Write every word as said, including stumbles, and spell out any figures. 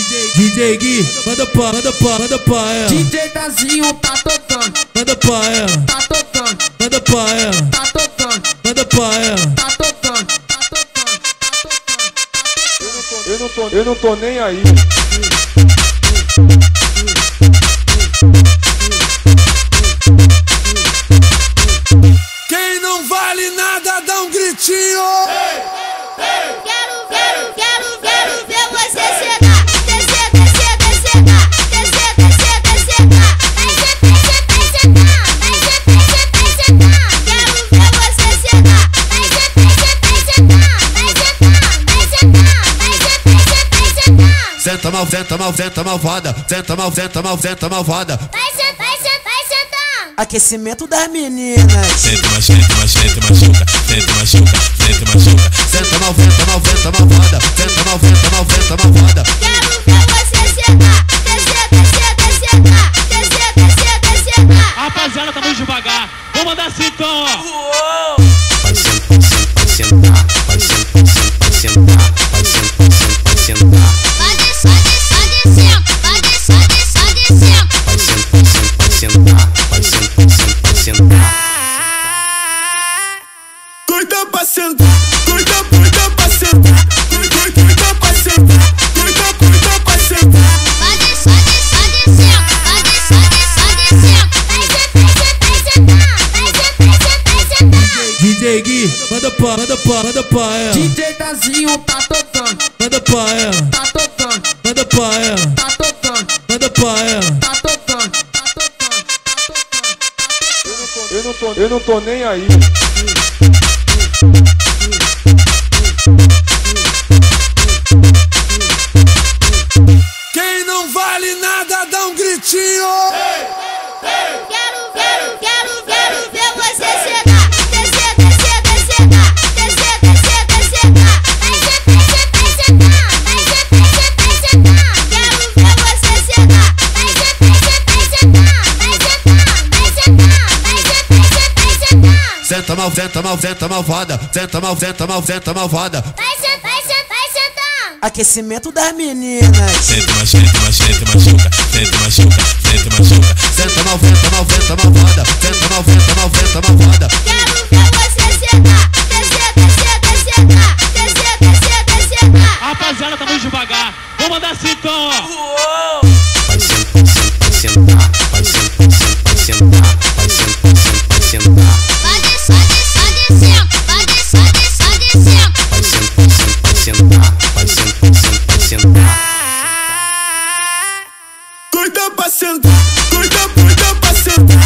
D J Gui, manda pá, manda pá, manda pá, é. D J Dazinho tá tocando, Manda pá, é. tá tocando, Manda pá, é. tá tocando, Manda pá, é. tá tocando, tá tocando, tá tocando. Eu não tô, eu não tô nem aí. Quem não vale nada dá um gritinho. Quero, quero, quero, quero ver você chegar. Descer, descer, descer, descer, descer, descer. Vai ser, vai ser, vai ser, vai ser, vai ser, vai ser. Quero ver você chegar. Vai ser, vai ser, vai ser, vai ser, vai ser, vai ser, vai ser, vai ser. Senta mal, senta mal, senta malvada. Senta mal, senta mal, senta malvada. Vai ser, vai ser, vai ser. Aquecimento das meninas. Senta, machuca, machuca, machuca. Senta, machuca, senta, machuca. Senta mal, senta mal, senta malvada. Senta mal, senta mal, senta malvada. Quero ver você chegar. Descer, descer, descer, descer, descer, descer. Rapaziada, tá muito devagar. Vou mandar assim então, ó. Vai sentar, vai sentar, vai sentar, vai sentar, vai sentar, vai sentar. Vai descer, vai descer, vai descer, vai descer. Vai sentar, vai sentar, vai sentar, vai sentar. Doida pra sentar, doida, doida pra sentar. Doida, doida pra sentar, doida, doida pra sentar. Vai descer, vai descer, vai descer, vai descer. Vai ser, vai ser, vai ser, vai ser, vai ser, vai ser. D J Gui, manda pá, manda pá, manda pá, é. D J Dazinho tá tocando, Manda pá, é. tá tocando, Manda pá, é. tá tocando, Manda pá, é. tá tocando, tá tocando, tá tocando. Eu não tô, eu não tô nem aí. Quem não vale nada dá um gritinho. Quero, quero, quero, quero ver você chegar. Descer, descer, descer, descer, descer, descer. Vai ser, vai ser, vai ser, vai ser, vai ser, vai ser. Quero ver você chegar. Vai ser, vai ser, vai ser, vai ser, vai ser, vai ser, vai ser, vai ser. Senta mal, senta mal, senta malvada. Senta mal, senta mal, senta malvada. Vai ser, vai ser, vai ser. Aquecimento das meninas. Senta, machuca, machuca, machuca. Senta, machuca, senta, machuca. Senta mal, senta mal, senta malvada. Senta mal, senta mal, senta malvada. Quero ver você chegar. Descer, descer, descer, descer, descer, descer. Rapaziada, tá muito devagar. Vou mandar assim então, ó. Vai sentar, vai sentar, vai sentar, vai sentar, vai sentar, vai sentar. Vai descer, vai descer, vai descer, vai descer. Vai sentar, vai sentar, vai sentar, vai sentar. Doida pra sentar, doida, doida pra sentar.